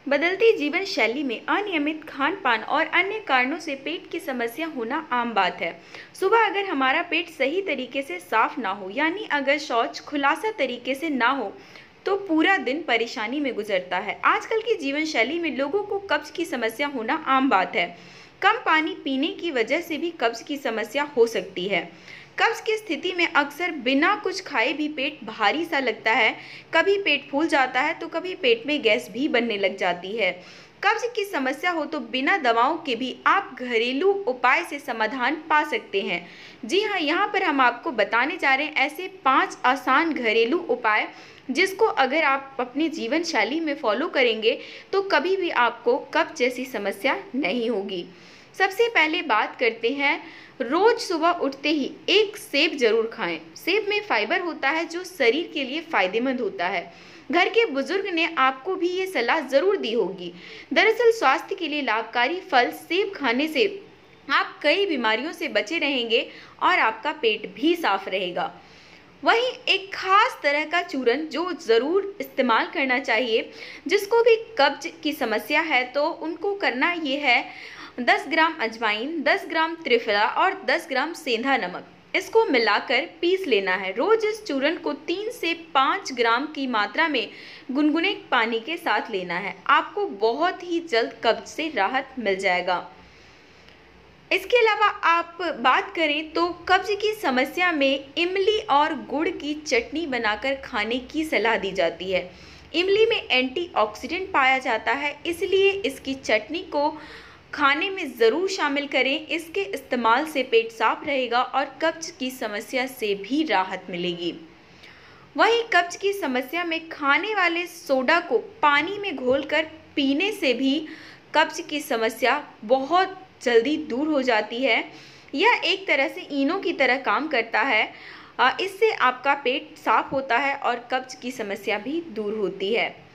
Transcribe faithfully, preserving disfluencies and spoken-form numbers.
बदलती जीवन शैली में अनियमित खान पान और अन्य कारणों से पेट की समस्या होना आम बात है। सुबह अगर हमारा पेट सही तरीके से साफ ना हो, यानी अगर शौच खुलासा तरीके से ना हो, तो पूरा दिन परेशानी में गुजरता है। आजकल की जीवन शैली में लोगों को कब्ज की समस्या होना आम बात है। कम पानी पीने की वजह से भी कब्ज की समस्या हो सकती है। कब्ज की स्थिति में अक्सर बिना कुछ खाए भी पेट भारी सा लगता है। कभी पेट फूल जाता है तो कभी पेट में गैस भी बनने लग जाती है। कब्ज की समस्या हो तो बिना दवाओं के भी आप घरेलू उपाय से समाधान पा सकते हैं। जी हाँ, यहाँ पर हम आपको बताने जा रहे हैं ऐसे पांच आसान घरेलू उपाय जिसको अगर आप अपनी जीवन शैली में फॉलो करेंगे तो कभी भी आपको कब्ज जैसी समस्या नहीं होगी। सबसे पहले बात करते हैं, रोज सुबह उठते ही एक सेब जरूर खाएं। सेब में फाइबर होता है जो शरीर के लिए फायदेमंद होता है। घर के बुजुर्ग ने आपको भी ये सलाह जरूर दी होगी। दरअसल स्वास्थ्य के लिए लाभकारी फल सेब खाने से आप कई बीमारियों से बचे रहेंगे और आपका पेट भी साफ रहेगा। वहीं एक खास तरह का चूरन जो ज़रूर इस्तेमाल करना चाहिए, जिसको भी कब्ज की समस्या है तो उनको करना ये है, दस ग्राम अजवाइन, दस ग्राम त्रिफला और दस ग्राम सेंधा नमक, इसको मिलाकर पीस लेना है। रोज इस चूरन को तीन से पाँच ग्राम की मात्रा में गुनगुने पानी के साथ लेना है। आपको बहुत ही जल्द कब्ज से राहत मिल जाएगा। इसके अलावा आप बात करें तो कब्ज की समस्या में इमली और गुड़ की चटनी बनाकर खाने की सलाह दी जाती है। इमली में एंटीऑक्सीडेंट पाया जाता है, इसलिए इसकी चटनी को खाने में ज़रूर शामिल करें। इसके इस्तेमाल से पेट साफ रहेगा और कब्ज की समस्या से भी राहत मिलेगी। वहीं कब्ज की समस्या में खाने वाले सोडा को पानी में घोलकर पीने से भी कब्ज की समस्या बहुत जल्दी दूर हो जाती है। यह एक तरह से इनो की तरह काम करता है। इससे आपका पेट साफ होता है और कब्ज की समस्या भी दूर होती है।